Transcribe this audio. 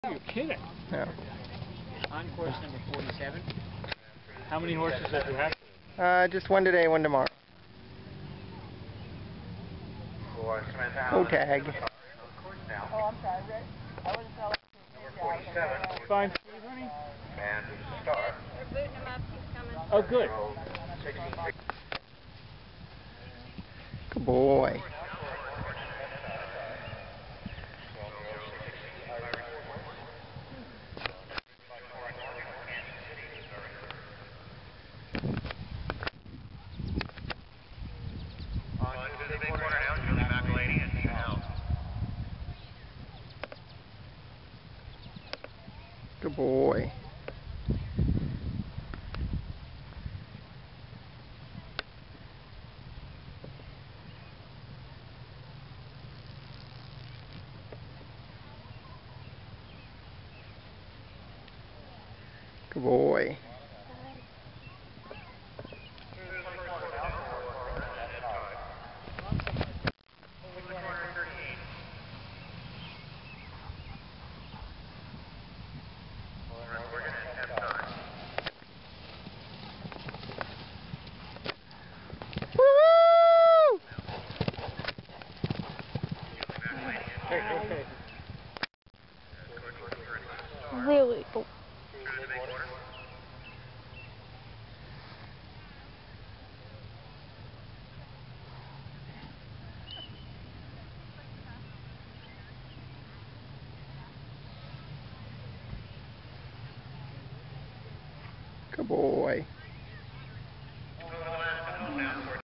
You're kidding. Yeah. On course number 47. How many horses does you have? Just one today, one tomorrow. Oh, tag. Oh, I'm sorry, Rick. I wasn't telling you. 47. Fine. Honey. And start. They're booting him up. He's coming. Oh, good. Good boy. Good boy. Good boy. Really? Oh. Good boy.